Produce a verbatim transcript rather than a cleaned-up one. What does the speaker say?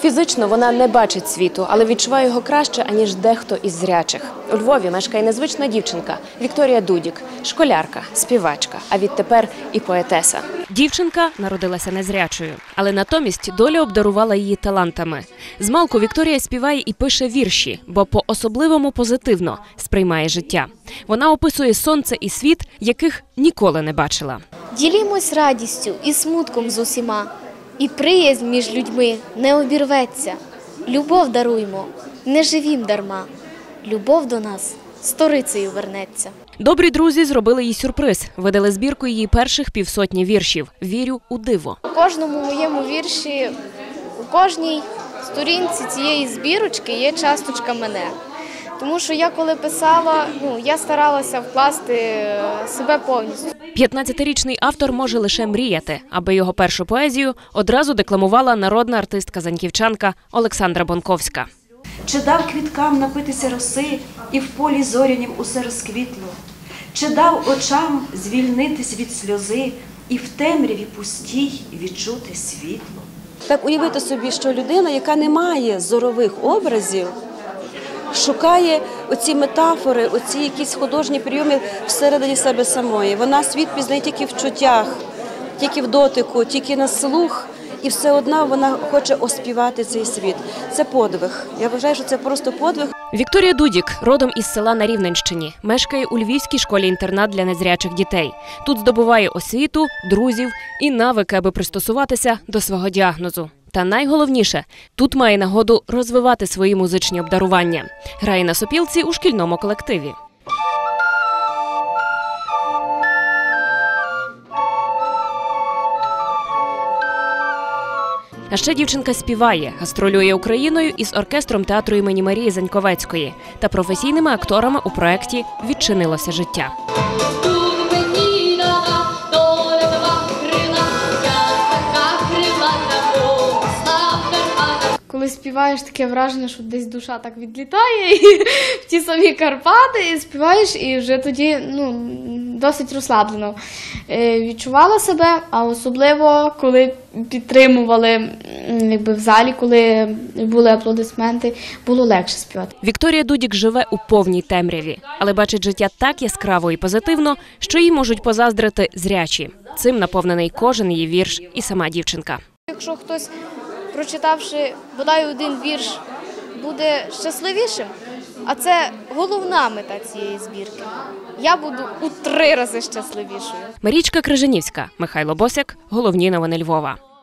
Фізично вона не бачить світу, але відчуває його краще, аніж дехто із зрячих. У Львові мешкає незвична дівчинка Вікторія Дудік, школярка, співачка, а відтепер і поетеса. Дівчинка народилася незрячою, але натомість доля обдарувала її талантами. Змалку Вікторія співає і пише вірші, бо по-особливому позитивно сприймає життя. Вона описує сонце і світ, яких ніколи не бачила. Ділімось радістю і смутком з усіма, і приязнь між людьми не обірветься. Любов даруймо, не живім дарма, любов до нас сторицею вернеться. Добрі друзі зробили їй сюрприз. Видали збірку її перших півсотні віршів «Вірю у диво». У кожному моєму вірші, у кожній сторінці цієї збірочки є часточка мене. Тому що я коли писала, ну, я старалася вкласти себе повністю. п'ятнадцятирічний автор може лише мріяти, аби його першу поезію одразу декламувала народна артистка-заньківчанка Олександра Бонковська. Чи дав квіткам напитися роси, і в полі зорянім усе розквітло? Чи дав очам звільнитись від сльози, і в темряві пустій відчути світло? Так уявити собі, що людина, яка не має зорових образів, шукає оці метафори, оці якісь художні прийоми всередині себе самої. Вона світ пізнає тільки в чуттях, тільки в дотику, тільки на слух. І все одно вона хоче оспівати цей світ. Це подвиг. Я вважаю, що це просто подвиг. Вікторія Дудік родом із села на Рівненщині. Мешкає у Львівській школі-інтернат для незрячих дітей. Тут здобуває освіту, друзів і навики, аби пристосуватися до свого діагнозу. Та найголовніше – тут має нагоду розвивати свої музичні обдарування. Грає на сопілці у шкільному колективі. А ще дівчинка співає, гастролює Україною із оркестром театру імені Марії Заньковецької та професійними акторами у проєкті «Відчинилося життя». Коли співаєш, таке враження, що десь душа так відлітає і в ті самі Карпати, і співаєш, і вже тоді ну, досить розслаблено е, відчувала себе, а особливо, коли підтримували якби, в залі, коли були аплодисменти, було легше співати. Вікторія Дудік живе у повній темряві, але бачить життя так яскраво і позитивно, що їй можуть позаздрити зрячі. Цим наповнений кожен її вірш і сама дівчинка. Якщо хтось, прочитавши бодай один вірш, буде щасливішим, а це головна мета цієї збірки, я буду у три рази щасливішою. Марічка Крижанівська, Михайло Босяк. Головні новини Львова.